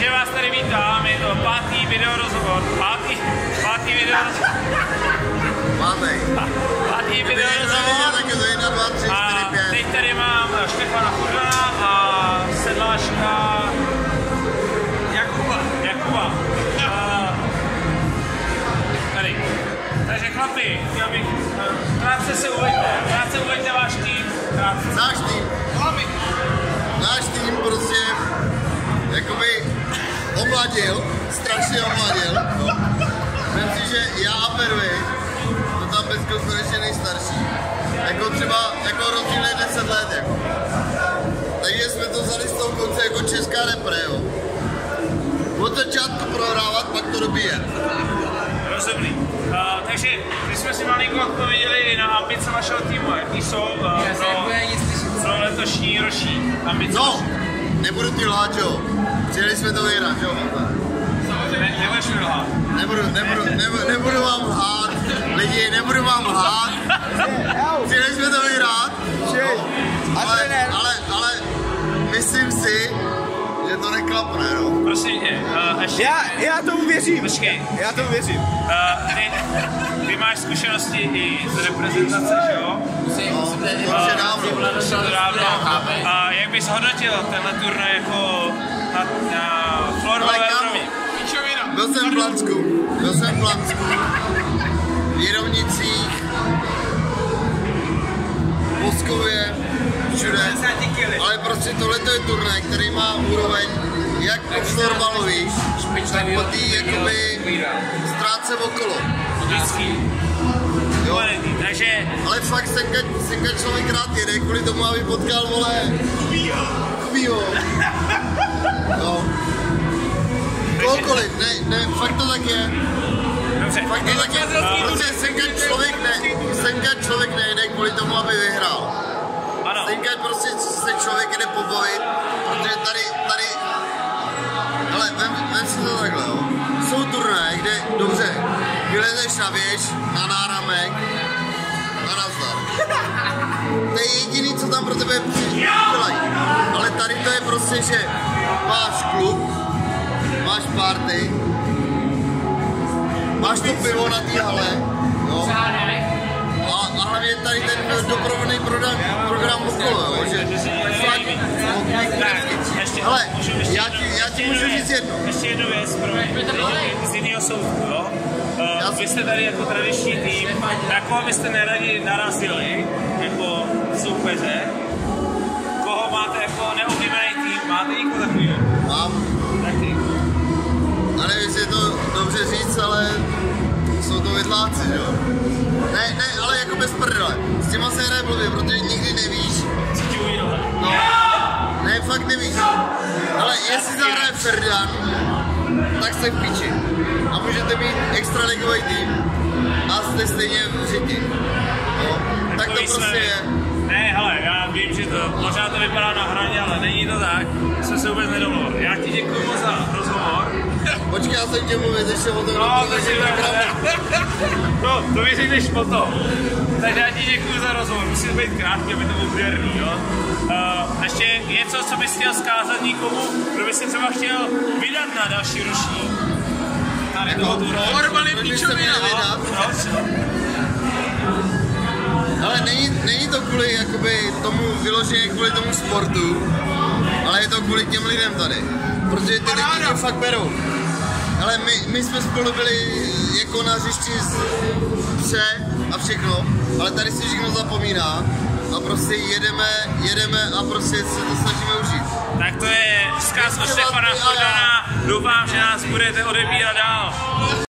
Takže vás tady vítám, je to pátý videorozhovor. Pátý videorozhovor. Pátý videorozhovor. A teď tady mám Štefana Furdana a sedláčka Jakuba. Tady. Takže chlapi, chtěl bych, krátce se uveďte váš tým. Náš tým prostě jakoby strašně omladil. Myslím si, že já a Pervy, to tam bezkonkurenčně nejstarší, jako třeba rozdíl 10 let. Jako. Takže jsme to vzali z toho konce jako česká repre, jo. Od začátku prohrávat, pak to dobíjet. Rozumný. Takže my jsme si malinko odpověděli na ambice našeho týmu, jaký jsou pro letošní roční ambice. No, nebudu ti lhát, jo. Přijeli jsme to vyhrát, jo. Nebudeš mi lhát. Nebudu vám lhát, lidi, nebudu vám lhát. Přijeli jsme to vyhrát, ale myslím si, že to neklapne, no. Prosím tě, ještě... Já tomu věřím. Počkej. Já tomu věřím. Ty máš zkušenosti i z reprezentace, že jo? To je dávno. A jak bys hodnotil tenhle turnaj jako na florové úrovni? Byl jsem v Blansku, v Jirovnicích, v Moskově, všude, ale prostě tohleto je turnaj, který má úroveň jak po florbalový, tak po tý jakoby ztráce okolo. Jo. Takže... Ale fakt senka člověk rád jede, kvůli tomu, aby potkal, vole, Kubího. Jo. Kohokoliv, ne, fakt to tak je. Dobře. Fakt to tak je, protože senka člověk nejde kvůli tomu, aby vyhrál. Ano. Senka prostě se člověk jde pobavit, protože tady, ale vem si to takhle, jo. Jsou turnaje, kde dobře, vylezeš na věž, na náramek a nazdar. To je jediný, co tam pro tebe dělají. Ale tady to je prostě, že máš klub, máš party, máš to pivo na té hale, jo. A hlavně tady ten doprovodný program okolo, jo, že hele, já ti můžu říct jedno. Ještě jednu věc pro z jiného soudku, jo. Vy jste tady jako tradiční tým, na koho byste neradi narazili, jako soupeře? Koho máte jako neoblíbený tým? Máte někoho takového? Mám. Taky. A nevím, jestli je to dobře říct, ale jsou to vidláci, jo. Ne, ale jako bez prdele. S těma se hraje blbě, protože nikdy nevíš. Co ti udělá? No. Ne, fakt nevíš. Ale jestli zahraje Ferdan, tak jste v piči. A můžete mít extraligový tým a jste stejně v řiti. No. Tak to prostě je. Ne, hele, já vím, že to možná to vypadá na hraně, ale není to tak. Jsme se vůbec nedomluvili. Já ti děkuji moc za rozhovor. Počkej, já jsem tě mluvit ještě o tom. No, to mi řekneš potom. Takže já ti děkuji za rozhovor. Musí to být krátký, aby to bylo věrný, jo. Ještě něco, co bys chtěl zkázat někomu, kdo by se třeba chtěl vydat na další roční. Tady toho turnaje. Orban je píčovina, ale není to kvůli jakoby tomu vyloženě kvůli tomu sportu, ale je to kvůli těm lidem tady. Protože ty lidi to fakt berou. Ale my jsme spolu byli jako na hřišti z pře a všechno, ale tady si všechno zapomíná a prostě jedeme a prostě se to snažíme užít. Tak to je vzkaz od Štefana Furdana. Doufám, že nás budete odebírat dál.